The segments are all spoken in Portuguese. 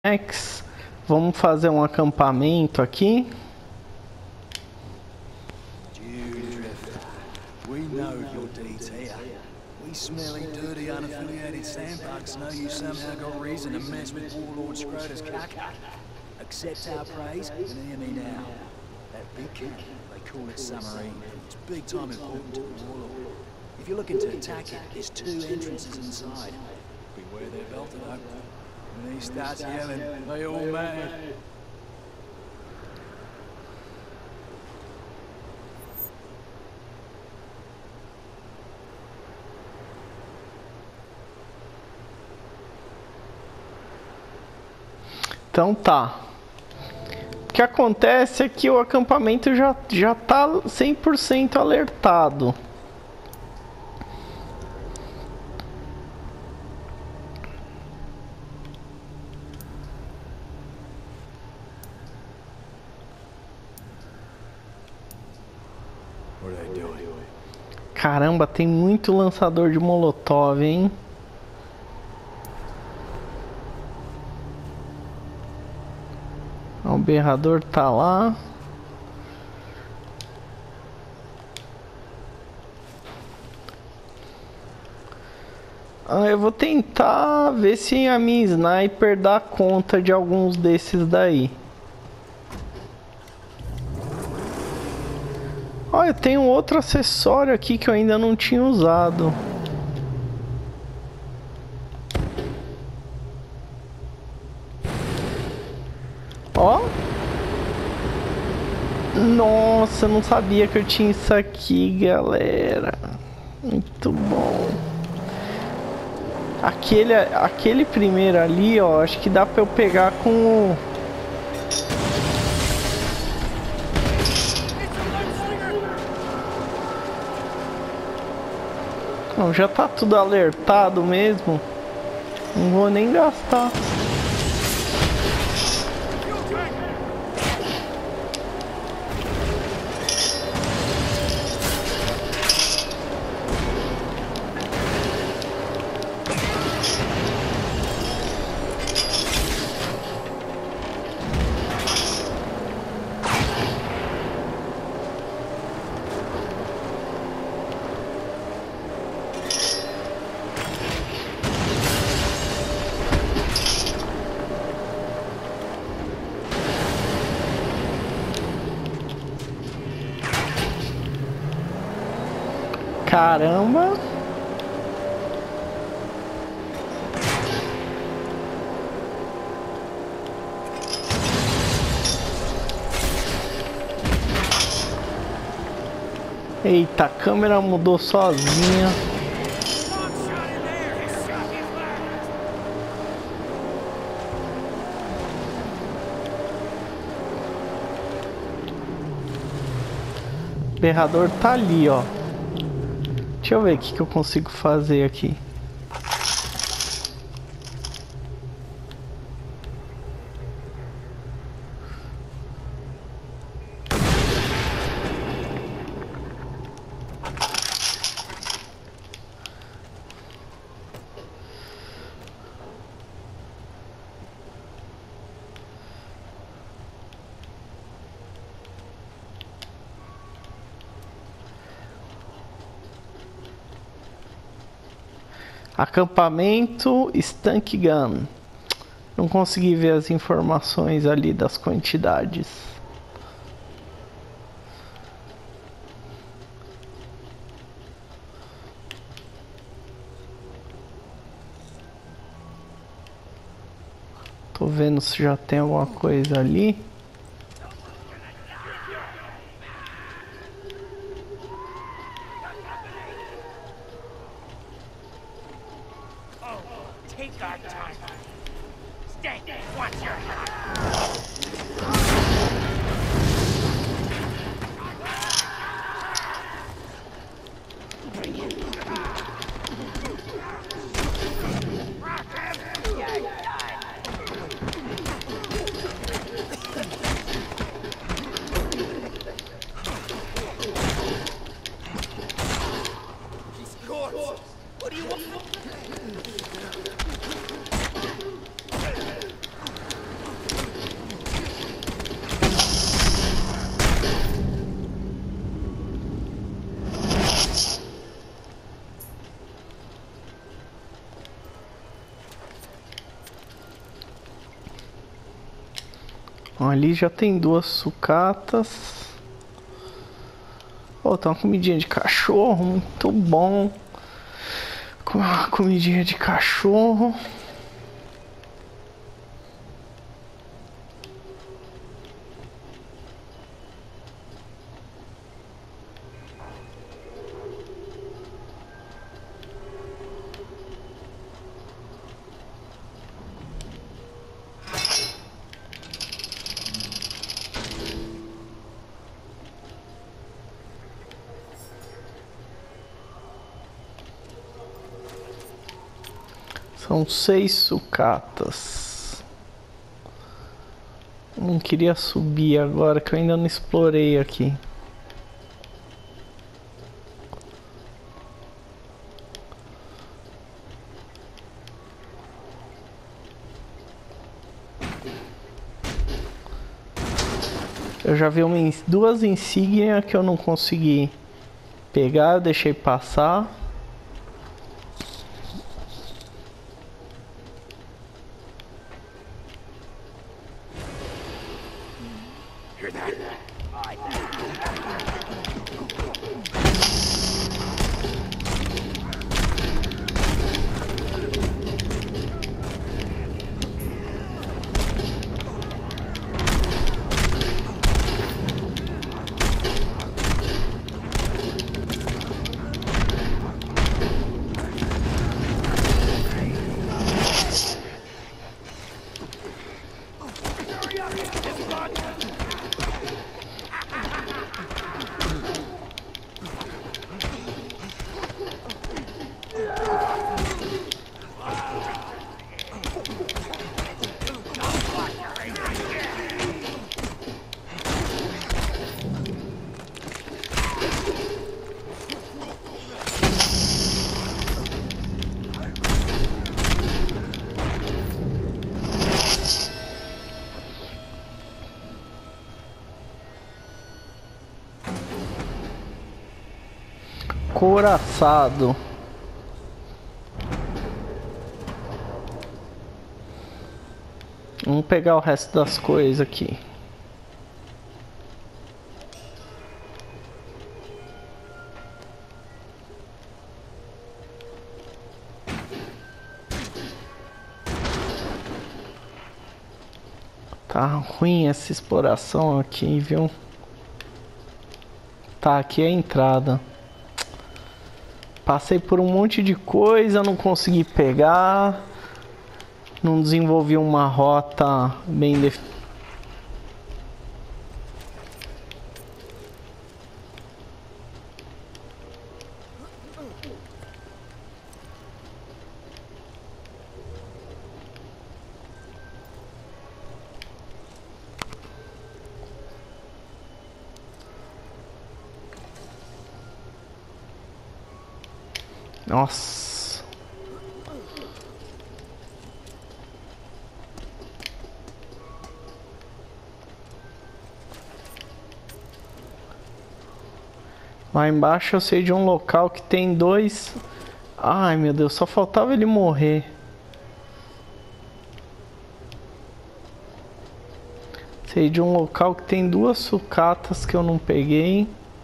Vamos fazer um acampamento aqui. We know your deeds here. We smelly, dirty, unaffiliated sandbugs know you somehow got reason to mess with Warlord Scroder's caca. Accept our praise and hear me now. That big camp, they call it Summerine. It's big time important to the Warlord. If you're looking to attack it, there's 2 entrances inside. Beware they're belted open. When he starts yelling, they all mad. Então tá. O que acontece é que o acampamento já tá 100% alertado. Caramba, tem muito lançador de molotov, hein? O berrador tá lá. Eu vou tentar ver se a minha sniper dá conta de alguns desses daí. Olha, tem um outro acessório aqui que eu ainda não tinha usado. Ó. Nossa, eu não sabia que eu tinha isso aqui, galera. Muito bom. Aquele primeiro ali, ó, acho que dá pra eu pegar com o... Não, já tá tudo alertado mesmo. Não vou nem gastar. Caramba! Eita, a câmera mudou sozinha. O berrador tá ali, ó. Deixa eu ver o que eu consigo fazer aqui. Acampamento Stank Gun. Não consegui ver as informações ali das quantidades. Tô vendo se já tem alguma coisa ali. Ali já tem duas sucatas. Oh, tem uma comidinha de cachorro, muito bom. Com uma comidinha de cachorro. São 6 sucatas. Não queria subir agora que eu ainda não explorei aqui. Eu já vi duas insígnias que eu não consegui pegar, eu deixei passar. Couraçado. Vamos pegar o resto das coisas aqui. Tá ruim essa exploração aqui, viu? Tá, aqui é a entrada. Passei por um monte de coisa, não consegui pegar. Não desenvolvi uma rota bem definida. Nossa. Lá embaixo eu sei de um local que tem dois... Ai meu Deus, só faltava ele morrer. Sei de um local que tem duas sucatas que eu não peguei.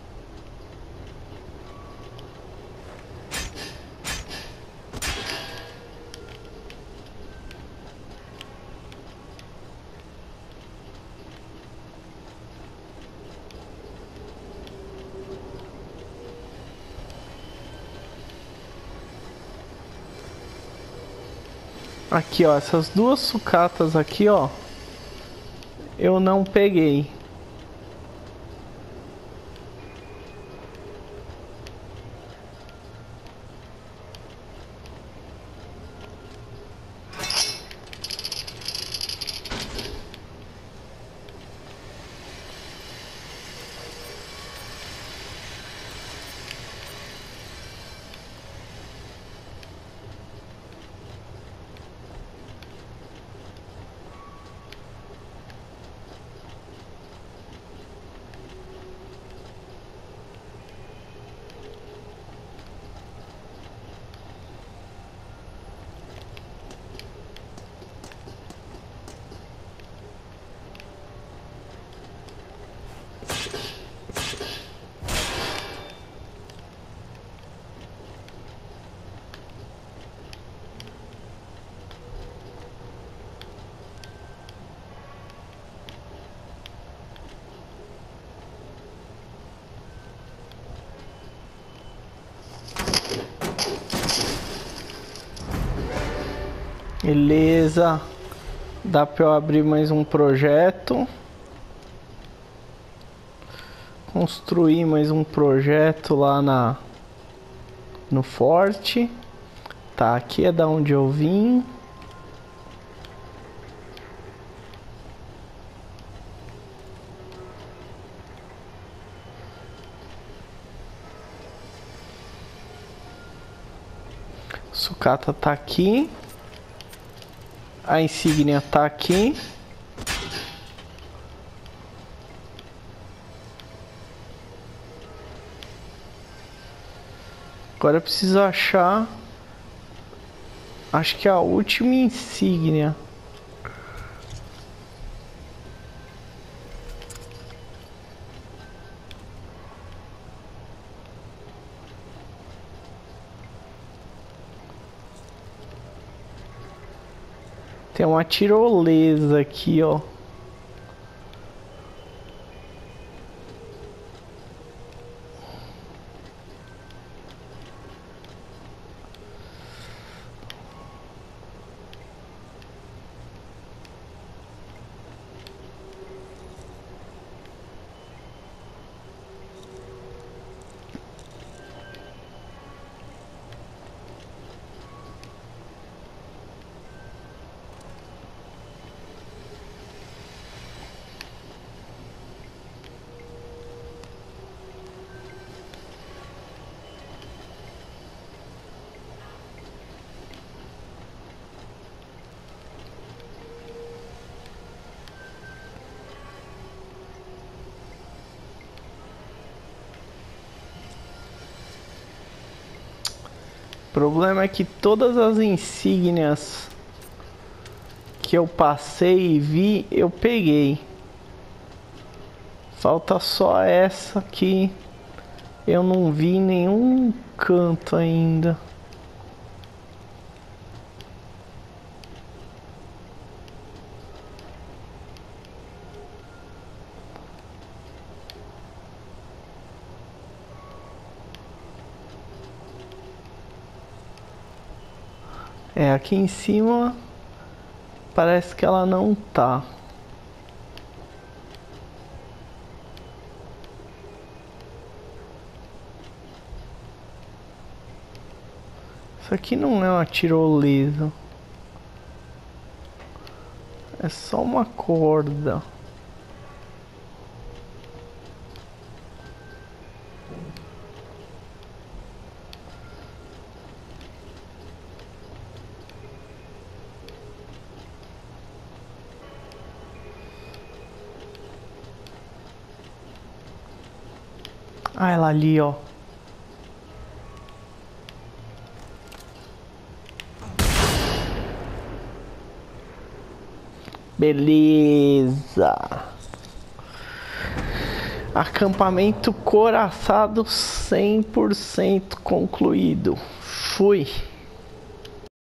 Aqui, ó, essas duas sucatas aqui, ó, eu não peguei. Beleza. Dá pra eu abrir mais um projeto. Construir mais um projeto lá no forte. Tá, aqui é da onde eu vim. Sucata tá aqui. A insígnia tá aqui. Agora eu preciso achar, acho que a última insígnia. Tem uma tirolesa aqui, ó. O problema é que todas as insígnias que eu passei e vi, eu peguei. Falta só essa que eu não vi em nenhum canto ainda. É, aqui em cima parece que ela não tá. Isso aqui não é uma tirolesa. É só uma corda. Ah, ela ali, ó. Beleza. Acampamento coraçado 100% concluído. Fui.